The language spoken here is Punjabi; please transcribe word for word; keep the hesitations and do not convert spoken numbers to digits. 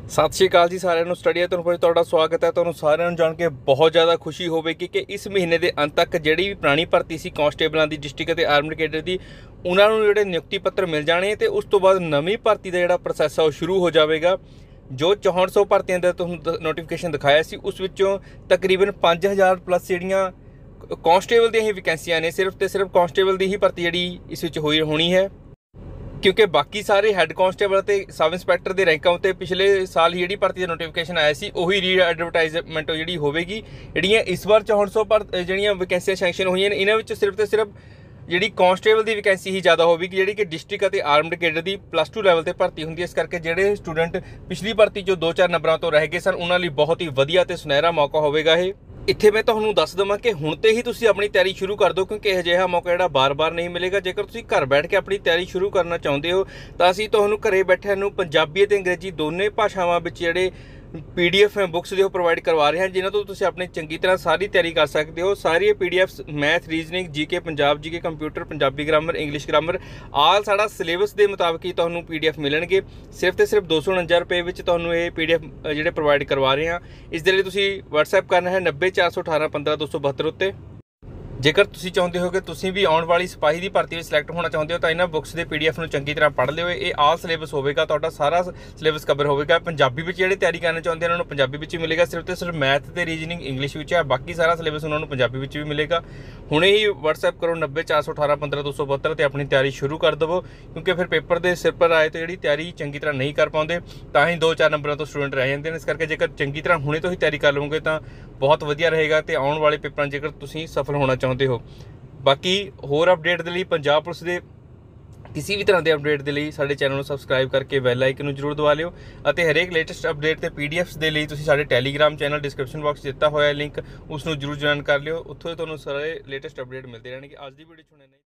ਸਤਿ ਸ਼੍ਰੀ ਅਕਾਲ ਜੀ ਸਾਰਿਆਂ ਨੂੰ। ਸਟੱਡੀ ਹੈ ਤੁਹਾਨੂੰ ਤੁਹਾਡਾ ਸਵਾਗਤ ਹੈ। ਤੁਹਾਨੂੰ ਸਾਰਿਆਂ ਨੂੰ ਜਾਣ ਕੇ ਬਹੁਤ ਜ਼ਿਆਦਾ ਖੁਸ਼ੀ ਹੋਵੇਗੀ ਕਿ ਇਸ ਮਹੀਨੇ ਦੇ ਅੰਤ ਤੱਕ ਜਿਹੜੀ ਵੀ ਪੁਰਾਣੀ ਭਰਤੀ ਸੀ ਕਾਂਸਟੇਬਲਾਂ ਦੀ, ਡਿਸਟ੍ਰਿਕਟ ਅਤੇ ਆਰਮਡ ਕੈਡਰ ਦੀ, ਉਹਨਾਂ ਨੂੰ ਜਿਹੜੇ ਨਿਯੁਕਤੀ ਪੱਤਰ ਮਿਲ ਜਾਣੇ ਤੇ ਉਸ ਤੋਂ ਬਾਅਦ ਨਵੀਂ ਭਰਤੀ ਦਾ ਜਿਹੜਾ ਪ੍ਰੋਸੈਸ ਆ ਉਹ ਸ਼ੁਰੂ ਹੋ ਜਾਵੇਗਾ। ਜੋ ਚੌਂਹਠ ਸੌ ਭਰਤੀਆਂ ਦਾ ਤੁਹਾਨੂੰ ਨੋਟੀਫਿਕੇਸ਼ਨ ਦਿਖਾਇਆ ਸੀ ਉਸ ਵਿੱਚੋਂ ਤਕਰੀਬਨ ਪੰਜ ਹਜ਼ਾਰ ਪਲੱਸ ਜਿਹੜੀਆਂ ਕਾਂਸਟੇਬਲ ਦੀਆਂ ਹੀ ਵੈਕੈਂਸੀਆਂ ਨੇ, ਸਿਰਫ ਤੇ ਸਿਰਫ ਕਾਂਸਟੇਬਲ ਦੀ ਹੀ ਭਰਤੀ ਜਿਹੜੀ ਇਸ ਵਿੱਚ ਹੋਈ ਹੋਣੀ ਹੈ, ਕਿਉਂਕਿ ਬਾਕੀ ਸਾਰੇ ਹੈੱਡ ਕਾਂਸਟੇਬਲ ਅਤੇ ਸਬ ਇੰਸਪੈਕਟਰ ਦੇ ਰੈਂਕਾਂ ਉੱਤੇ ਪਿਛਲੇ ਸਾਲ ਹੀ ਜਿਹੜੀ ਭਰਤੀ ਦਾ ਨੋਟੀਫਿਕੇਸ਼ਨ ਆਇਆ ਸੀ ਉਹੀ ਰੀ ਐਡਵਰਟਾਈਜ਼ਮੈਂਟ ਜਿਹੜੀ ਹੋਵੇਗੀ। ਜਿਹੜੀਆਂ ਇਸ ਵਾਰ ਚੌਂਹਠ ਸੌ ਪਰ ਜਿਹੜੀਆਂ ਵੈਕੈਂਸੀਆਂ ਸੈਂਕਸ਼ਨ ਹੋਈਆਂ ਨੇ, ਇਹਨਾਂ ਵਿੱਚ ਸਿਰਫ ਤੇ ਸਿਰਫ ਜਿਹੜੀ ਕਾਂਸਟੇਬਲ ਦੀ ਵੈਕੈਂਸੀ ਹੀ ਜ਼ਿਆਦਾ ਹੋਵੇਗੀ, ਜਿਹੜੀ ਕਿ ਡਿਸਟ੍ਰਿਕਟ ਅਤੇ ਆਰਮਡ ਕੈਡਰ ਦੀ ਪਲੱਸ ਟੂ ਲੈਵਲ ਤੇ ਭਰਤੀ ਹੁੰਦੀ ਹੈ। ਇਸ ਕਰਕੇ ਜਿਹੜੇ ਸਟੂਡੈਂਟ ਪਿਛਲੀ ਭਰਤੀ 'ਚੋਂ ਦੋ ਚਾਰ ਨੰਬਰਾਂ ਤੋਂ ਰਹਿ ਗਏ ਸਨ, ਉਹਨਾਂ ਲਈ ਬਹੁਤ ਹੀ ਵਧੀਆ ਤੇ ਸੁਨਹਿਰਾ ਮੌਕਾ ਹੋਵੇਗਾ ਇਹ। ਇੱਥੇ ਮੈਂ ਤੁਹਾਨੂੰ ਦੱਸ ਦੇਵਾਂ ਕਿ ਹੁਣ ਤੇ ਹੀ ਤੁਸੀਂ ਆਪਣੀ ਤਿਆਰੀ ਸ਼ੁਰੂ ਕਰ ਦਿਓ, ਕਿਉਂਕਿ ਇਹ ਅਜਿਹਾ ਮੌਕਾ ਜਿਹੜਾ ਬਾਰ-ਬਾਰ ਨਹੀਂ ਮਿਲੇਗਾ। ਜੇਕਰ ਤੁਸੀਂ ਘਰ ਬੈਠ ਕੇ ਆਪਣੀ ਤਿਆਰੀ ਸ਼ੁਰੂ ਕਰਨਾ ਚਾਹੁੰਦੇ ਹੋ ਤਾਂ ਅਸੀਂ ਤੁਹਾਨੂੰ ਘਰੇ ਬੈਠਿਆਂ ਨੂੰ ਪੰਜਾਬੀ ਅਤੇ ਅੰਗਰੇਜ਼ੀ ਦੋਨੇ ਭਾਸ਼ਾਵਾਂ ਵਿੱਚ ਜਿਹੜੇ ਪੀ ਡੀ ਐਫ ਬੁੱਕਸ ਦੇ ਉਹ ਪ੍ਰੋਵਾਈਡ ਕਰਵਾ ਰਹੇ ਹਾਂ, ਜਿਨ੍ਹਾਂ ਤੋਂ ਤੁਸੀਂ ਆਪਣੀ ਚੰਗੀ ਤਰ੍ਹਾਂ ਸਾਰੀ ਤਿਆਰੀ ਕਰ ਸਕਦੇ ਹੋ। ਸਾਰੀ P D Fs math, reasoning, G K Punjab, G K computer, Punjabi grammar, English grammar, all ਸਾਡਾ ਸਿਲੇਬਸ ਦੇ ਮੁਤਾਬਕ ਹੀ ਤੁਹਾਨੂੰ ਪੀ ਡੀ ਐਫ ਮਿਲਣਗੇ। ਸਿਰਫ ਤੇ ਸਿਰਫ ਦੋ ਸੌ ਉਣੰਜਾ ਰੁਪਏ ਵਿੱਚ ਤੁਹਾਨੂੰ ਇਹ ਪੀ ਡੀ ਐਫ ਜਿਹੜੇ ਪ੍ਰੋਵਾਈਡ ਕਰਵਾ ਰਹੇ ਹਾਂ। ਇਸ ਦੇ ਲਈ ਤੁਸੀਂ ਵਟਸਐਪ ਕਰਨਾ ਹੈ ਨੱਬੇ ਚਾਰ ਸੌ ਅਠਾਰਾਂ ਪੰਦਰਾਂ ਦੋ ਸੌ ਬਹੱਤਰ ਉੱਤੇ। ਜੇਕਰ ਤੁਸੀਂ ਚਾਹੁੰਦੇ ਹੋ ਕਿ ਤੁਸੀਂ ਵੀ ਆਉਣ ਵਾਲੀ ਸਿਪਾਹੀ ਦੀ ਭਰਤੀ ਵਿੱਚ ਸਿਲੈਕਟ ਹੋਣਾ ਚਾਹੁੰਦੇ ਹੋ ਤਾਂ ਇਹਨਾਂ ਬੁੱਕਸ ਦੇ ਪੀ ਡੀ ਐਫ ਨੂੰ ਚੰਗੀ ਤਰ੍ਹਾਂ ਪੜ੍ਹ ਲਿਓ। ਇਹ ਆਲ ਸਿਲੇਬਸ ਹੋਵੇਗਾ, ਤੁਹਾਡਾ ਸਾਰਾ ਸਿਲੇਬਸ ਕਵਰ ਹੋਵੇਗਾ। ਪੰਜਾਬੀ ਵਿੱਚ ਜਿਹੜੇ ਤਿਆਰੀ ਕਰਨਾ ਚਾਹੁੰਦੇ ਉਹਨਾਂ ਨੂੰ ਪੰਜਾਬੀ ਵਿੱਚ ਹੀ ਮਿਲੇਗਾ, ਸਿਰਫ ਤੇ ਸਿਰਫ ਮੈਥ ਤੇ ਰੀਜਨਿੰਗ ਇੰਗਲਿਸ਼ ਵਿੱਚ ਹੈ, ਬਾਕੀ ਸਾਰਾ ਸਿਲੇਬਸ ਉਹਨਾਂ ਨੂੰ ਪੰਜਾਬੀ ਵਿੱਚ ਵੀ ਮਿਲੇਗਾ। ਹੁਣੇ ਹੀ ਵਟਸਐਪ ਕਰੋ ਨੱਬੇ ਚਾਰ ਸੌ ਅਠਾਰਾਂ ਪੰਦਰਾਂ ਦੋ ਸੌ ਬਹੱਤਰ ਤੇ ਆਪਣੀ ਤਿਆਰੀ ਸ਼ੁਰੂ ਕਰ ਦੇਵੋ, ਕਿਉਂਕਿ ਫਿਰ ਪੇਪਰ ਦੇ ਸਿਰ ਪਰ ਆਏ ਤੇ ਜਿਹੜੀ ਤਿਆਰੀ ਚੰਗੀ ਤਰ੍ਹਾਂ ਨਹੀਂ ਕਰ ਪਾਉਂਦੇ ਤਾਂ ਹੀ ਦੋ ਚਾਰ ਨੰਬਰਾਂ ਤੋਂ ਸਟੂਡੈਂਟ ਰਹਿ ਜਾਂਦੇ ਨੇ। ਇਸ ਕਰਕੇ ਜੇਕਰ ਚੰਗੀ ਤਰ੍ਹਾਂ ਹੁਣੇ ਤੋਂ ਹੀ ਤਿਆਰੀ ਕਰ ਲਵੋਗੇ ਤਾਂ ਬਹੁਤ ਵਧੀਆ ਰਹੇਗਾ ਤੇ ਆਉਣ ਵਾਲੇ ਪੇਪਰਾਂ ਜੇਕਰ ਤੁਸੀਂ ਸਫਲ ਹੋਣਾ ਚਾਹੁੰਦੇ ਹੋ। ਬਾਕੀ ਹੋਰ ਅਪਡੇਟ ਦੇ ਲਈ, ਪੰਜਾਬ ਪੁਲਿਸ ਦੇ ਕਿਸੇ ਵੀ ਤਰ੍ਹਾਂ ਦੇ ਅਪਡੇਟ ਦੇ ਲਈ ਸਾਡੇ ਚੈਨਲ ਨੂੰ ਸਬਸਕ੍ਰਾਈਬ ਕਰਕੇ ਬੈਲ ਆਈਕਨ ਨੂੰ ਜ਼ਰੂਰ ਦਬਾ ਲਿਓ, ਅਤੇ ਹਰੇਕ ਲੇਟੈਸਟ ਅਪਡੇਟ ਤੇ ਪੀ ਡੀ ਐਫਸ ਦੇ ਲਈ ਤੁਸੀਂ ਸਾਡੇ ਟੈਲੀਗ੍ਰਾਮ ਚੈਨਲ ਡਿਸਕ੍ਰਿਪਸ਼ਨ ਬਾਕਸ ਦਿੱਤਾ ਹੋਇਆ ਲਿੰਕ, ਉਸ ਨੂੰ ਜ਼ਰੂਰ ਜੁਆਇਨ ਕਰ ਲਿਓ। ਉੱਥੋਂ ਤੁਹਾਨੂੰ ਸਾਰੇ ਲੇਟੈਸਟ ਅਪਡੇਟ ਮਿਲਦੇ ਰਹਿਣਗੇ। ਅੱਜ ਦੀ ਵੀਡੀਓ 'ਚ ਹੁਣ ਇੰਨਾ ਹੀ।